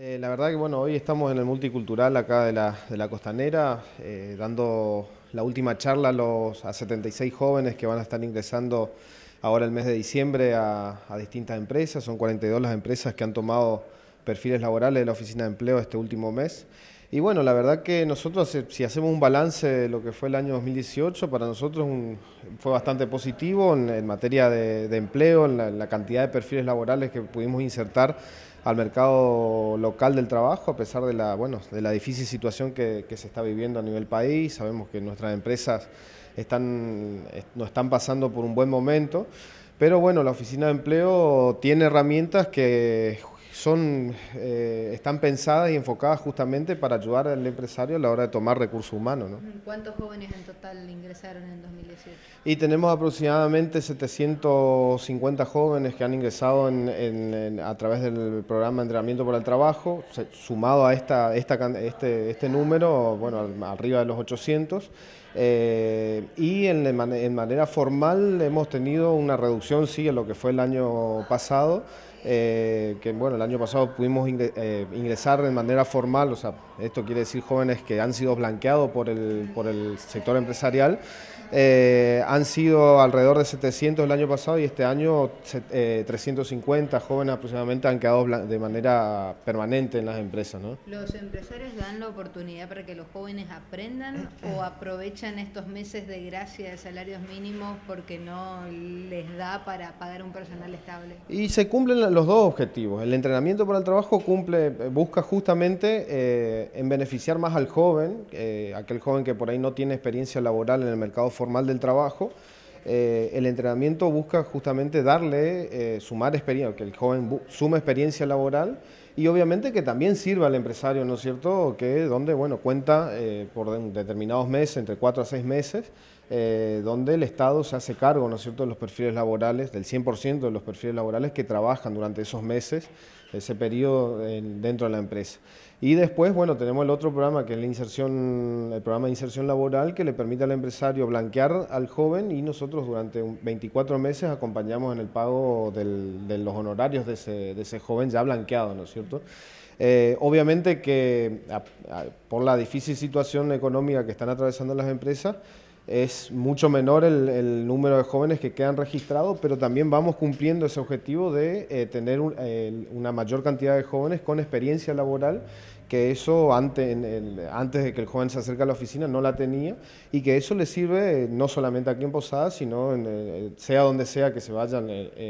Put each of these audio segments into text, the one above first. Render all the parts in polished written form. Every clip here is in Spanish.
La verdad que bueno, hoy estamos en el multicultural acá de la Costanera, dando la última charla a 76 jóvenes que van a estar ingresando ahora el mes de diciembre a distintas empresas. Son 42 las empresas que han tomado perfiles laborales de la Oficina de Empleo este último mes. Y bueno, la verdad que nosotros, si hacemos un balance de lo que fue el año 2018, para nosotros fue bastante positivo en materia de empleo, en la cantidad de perfiles laborales que pudimos insertar al mercado local del trabajo, a pesar de la difícil situación que se está viviendo a nivel país. Sabemos que nuestras empresas no están pasando por un buen momento, pero bueno, la Oficina de Empleo tiene herramientas que están pensadas y enfocadas justamente para ayudar al empresario a la hora de tomar recursos humanos, ¿no? ¿Cuántos jóvenes en total ingresaron en 2018? Y tenemos aproximadamente 750 jóvenes que han ingresado a través del programa de entrenamiento para el trabajo, sumado a este número, bueno, arriba de los 800. Y en manera formal hemos tenido una reducción, sí, en lo que fue el año pasado. Que bueno, el año pasado pudimos ingresar de manera formal, o sea, esto quiere decir jóvenes que han sido blanqueados por el sector empresarial. Han sido alrededor de 700 el año pasado y este año 350 jóvenes aproximadamente han quedado de manera permanente en las empresas, ¿no? ¿Los empresarios dan la oportunidad para que los jóvenes aprendan o aprovechan estos meses de gracia de salarios mínimos porque no les da para pagar un personal estable? Y se cumplen los dos objetivos. El entrenamiento para el trabajo busca justamente en beneficiar más al joven, aquel joven que por ahí no tiene experiencia laboral en el mercado formal del trabajo. El entrenamiento busca justamente sumar experiencia, que el joven sume experiencia laboral y obviamente que también sirva al empresario, ¿no es cierto?, donde bueno, cuenta por determinados meses, entre 4 a 6 meses, donde el Estado se hace cargo, ¿no es cierto?, de los perfiles laborales, del 100% de los perfiles laborales que trabajan durante esos meses, ese periodo dentro de la empresa. Y después, bueno, tenemos el otro programa que es el programa de inserción laboral, que le permite al empresario blanquear al joven y nosotros durante 24 meses acompañamos en el pago de los honorarios de ese joven ya blanqueado, ¿no es cierto? Obviamente que por la difícil situación económica que están atravesando las empresas, es mucho menor el número de jóvenes que quedan registrados, pero también vamos cumpliendo ese objetivo de tener una mayor cantidad de jóvenes con experiencia laboral, que eso antes de que el joven se acerque a la oficina no la tenía, y que eso le sirve no solamente aquí en Posadas, sino sea donde sea que se vayan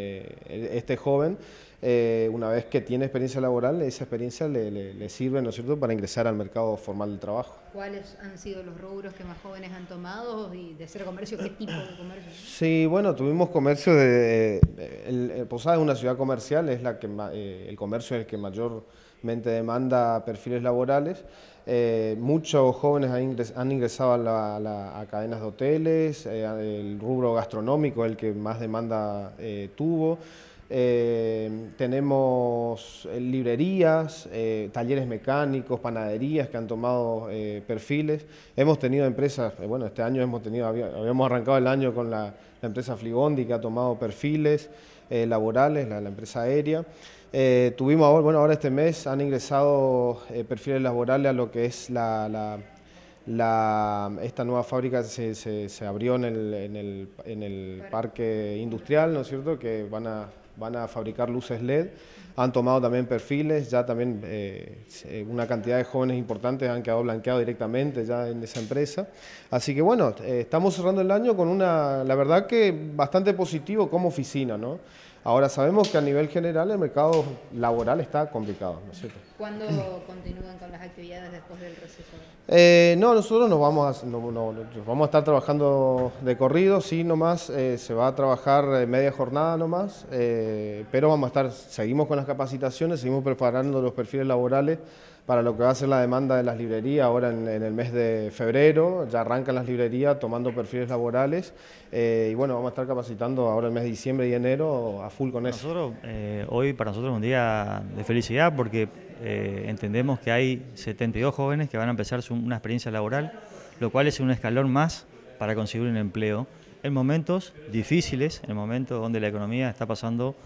este joven. Una vez que tiene experiencia laboral, esa experiencia le sirve, ¿no es cierto?, para ingresar al mercado formal del trabajo. ¿Cuáles han sido los rubros que más jóvenes han tomado y de ser comercio, qué tipo de comercio? Sí, bueno, tuvimos comercio Posadas es una ciudad comercial, el comercio es el que mayormente demanda perfiles laborales. Muchos jóvenes han ingresado a cadenas de hoteles, el rubro gastronómico es el que más demanda tuvo. Tenemos librerías, talleres mecánicos, panaderías que han tomado perfiles. Hemos tenido empresas, bueno, este año habíamos arrancado el año con la empresa Flibondi que ha tomado perfiles laborales, la empresa aérea. Tuvimos ahora este mes han ingresado perfiles laborales a lo que es esta nueva fábrica se abrió en el parque industrial, ¿no es cierto?, que van a fabricar luces LED. Han tomado también perfiles, ya también una cantidad de jóvenes importantes han quedado blanqueados directamente ya en esa empresa. Así que bueno, estamos cerrando el año con la verdad que bastante positivo como oficina, ¿no? Ahora sabemos que a nivel general el mercado laboral está complicado, ¿no es cierto? ¿Cuándo continúan con las actividades después del receso? No, nosotros nos vamos a estar trabajando de corrido, sí, nomás, se va a trabajar media jornada nomás, pero seguimos con las capacitaciones, seguimos preparando los perfiles laborales para lo que va a ser la demanda de las librerías ahora en el mes de febrero. Ya arrancan las librerías tomando perfiles laborales y bueno, vamos a estar capacitando ahora el mes de diciembre y enero a full con eso. Hoy para nosotros es un día de felicidad porque entendemos que hay 72 jóvenes que van a empezar una experiencia laboral, lo cual es un escalón más para conseguir un empleo en momentos difíciles, en momentos donde la economía está pasando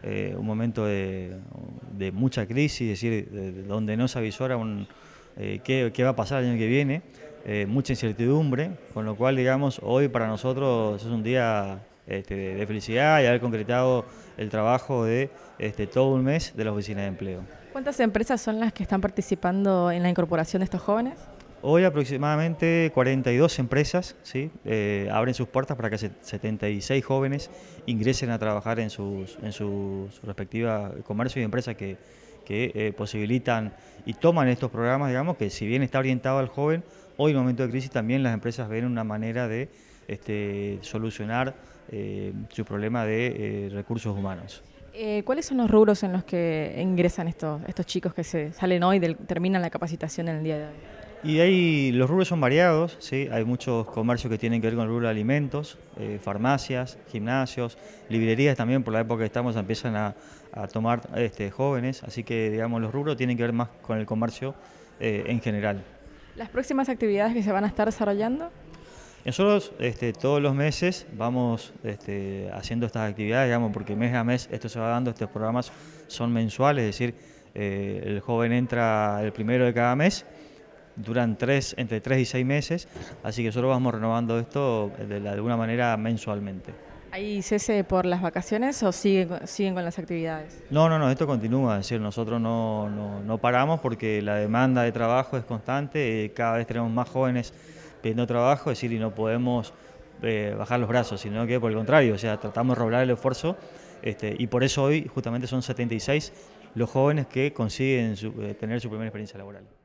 un momento de mucha crisis, es decir, donde no se avisora qué va a pasar el año que viene, mucha incertidumbre, con lo cual, digamos, hoy para nosotros es un día de felicidad y haber concretado el trabajo de todo un mes de la Oficina de Empleo. ¿Cuántas empresas son las que están participando en la incorporación de estos jóvenes? Hoy aproximadamente 42 empresas, ¿sí? Abren sus puertas para que 76 jóvenes ingresen a trabajar en su respectiva comercio y empresas que posibilitan y toman estos programas, digamos, que si bien está orientado al joven, hoy en momento de crisis también las empresas ven una manera de solucionar su problema de recursos humanos. ¿Cuáles son los rubros en los que ingresan estos chicos que salen hoy, terminan la capacitación en el día de hoy? Y los rubros son variados, ¿sí? Hay muchos comercios que tienen que ver con el rubro de alimentos, farmacias, gimnasios, librerías también, por la época que estamos empiezan a tomar jóvenes, así que digamos los rubros tienen que ver más con el comercio en general. ¿Las próximas actividades que se van a estar desarrollando? Nosotros todos los meses vamos haciendo estas actividades, digamos, porque mes a mes esto se va dando, estos programas son mensuales, es decir, el joven entra el primero de cada mes, duran entre 3 y 6 meses, así que nosotros vamos renovando esto de alguna manera mensualmente. ¿Hay cese por las vacaciones o siguen con las actividades? No, esto continúa, es decir, nosotros no paramos porque la demanda de trabajo es constante, cada vez tenemos más jóvenes pidiendo trabajo, es decir, y no podemos bajar los brazos, sino que por el contrario, o sea, tratamos de redoblar el esfuerzo y por eso hoy justamente son 76 los jóvenes que consiguen tener su primera experiencia laboral.